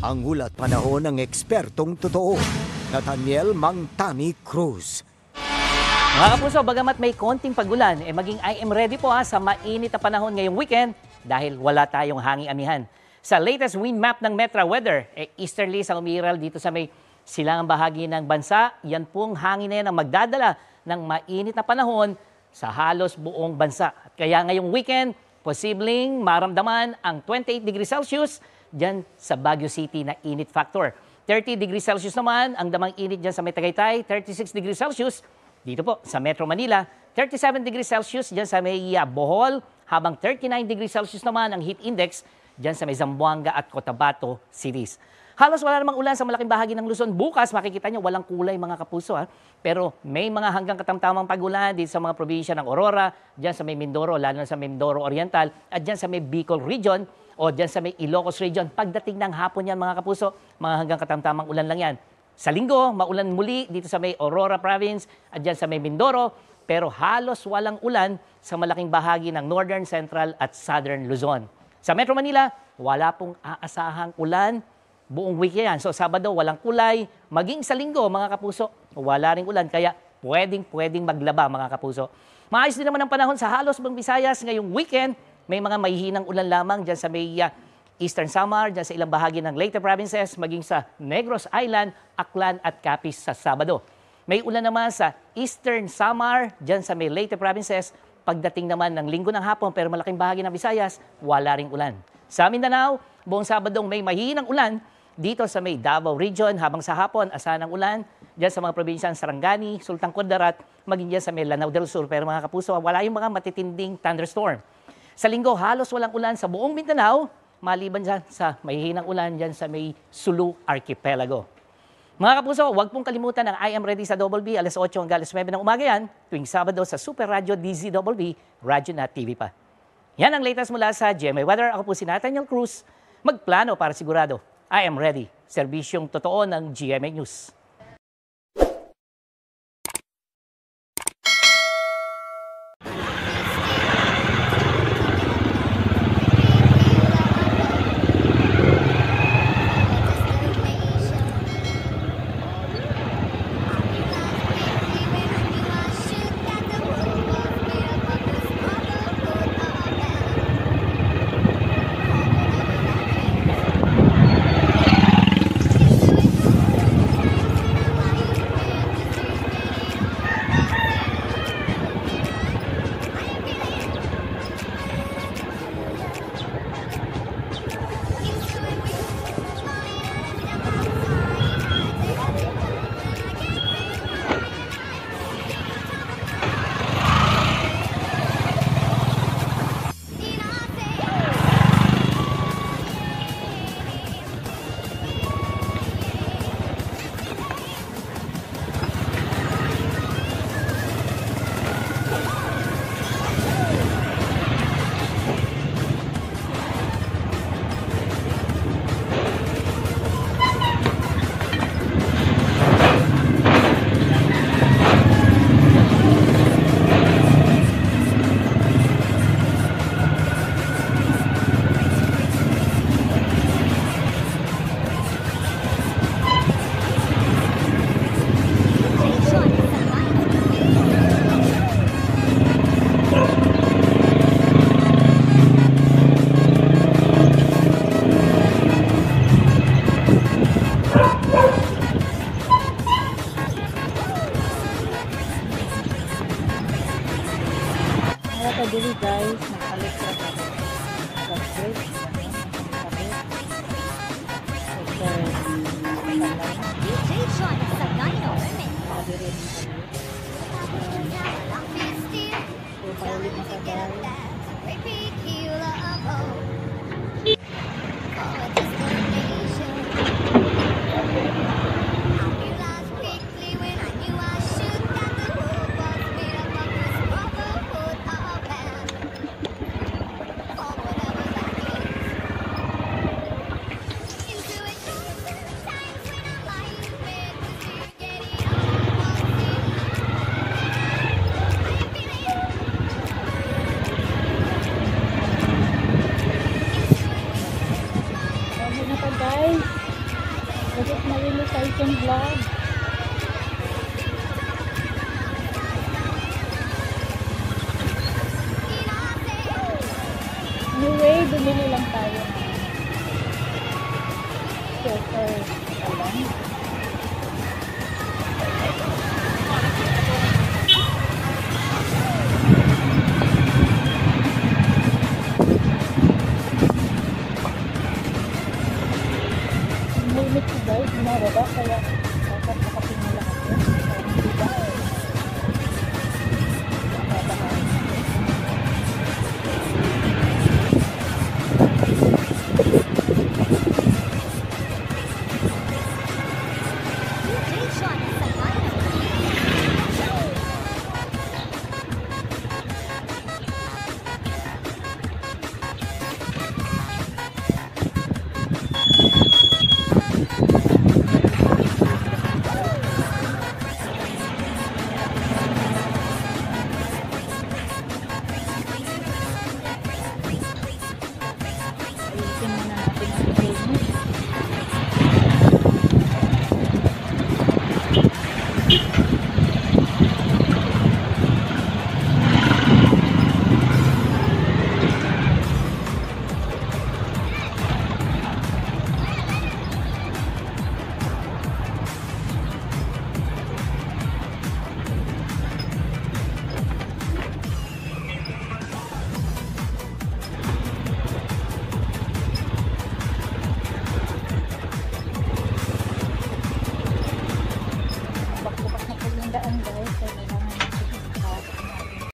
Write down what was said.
Ang ulat panahon ng ekspertong totoo, Nathaniel Mangtani Cruz. Mga kapuso, bagamat may konting pagulan, maging I am ready po sa mainit na panahon ngayong weekend dahil wala tayong hanging amihan. Sa latest wind map ng Metra Weather, easterly sa umiral dito sa may silangang bahagi ng bansa, yan pong hangin na yan ang magdadala ng mainit na panahon sa halos buong bansa. At kaya ngayong weekend, posibleng maramdaman ang 28 degrees Celsius dyan sa Baguio City na init factor. 30 degrees Celsius naman ang damang init dyan sa may Tagaytay, 36 degrees Celsius dito po sa Metro Manila, 37 degrees Celsius dyan sa may Bohol, habang 39 degrees Celsius naman ang heat index dyan sa may Zamboanga at Cotabato cities. Halos wala namang ulan sa malaking bahagi ng Luzon. Bukas makikita nyo walang kulay mga kapuso. Pero may mga hanggang katamtamang pagulan dito sa mga probinsya ng Aurora, dyan sa may Mindoro, lalo na sa may Mindoro Oriental, at dyan sa may Bicol Region o dyan sa may Ilocos Region. Pagdating ng hapon yan mga kapuso, mga hanggang katamtamang ulan lang yan. Sa linggo, maulan muli dito sa may Aurora Province at dyan sa may Mindoro, pero halos walang ulan sa malaking bahagi ng Northern, Central at Southern Luzon. Sa Metro Manila, wala pong aasahang ulan buong weekend. So Sabado, walang kulay. Maging sa linggo, mga kapuso, wala ring ulan. Kaya pwedeng maglaba, mga kapuso. Maayos din naman ang panahon sa halos buong Visayas ngayong weekend. May mga mahihinang ulan lamang dyan sa may Eastern Samar, dyan sa ilang bahagi ng Leyte Provinces, maging sa Negros Island, Aklan at Capiz sa Sabado. May ulan naman sa Eastern Samar, dyan sa may Leyte Provinces, pagdating naman ng linggo ng hapon, pero malaking bahagi ng Visayas, wala ring ulan. Sa Mindanao, buong Sabadong may mahihinang ulan dito sa may Davao Region, habang sa hapon, asahan ng ulan dyan sa mga probinsya ng Sarangani, Sultan Kudarat, maging dyan sa may Lanao del Sur. Pero mga kapuso, wala yung mga matitinding thunderstorm. Sa linggo, halos walang ulan sa buong Mindanao, maliban dyan sa mahihinang ulan dyan sa may Sulu Archipelago. Mga kapuso, huwag pong kalimutan ang I Am Ready sa Double B, alas 8 hanggang alas 9 ng umaga yan, tuwing Sabado sa Super Radio DZBB, Radyo na TV pa. Yan ang latest mula sa GMA Weather. Ako po si Nathaniel Cruz, magplano para sigurado. I Am Ready, serbisyong totoo ng GMA News. Dili guys, naka-electra ka. Subscribe. Station sa Nino. Bakit narinig sa isang vlog? Anyway, bumili lang tayo ng filter alam. May mix guys, binababa kaya dapat nakapinala ako. Diba? DJ Sean Sagano. Ayusin muna natin ang training.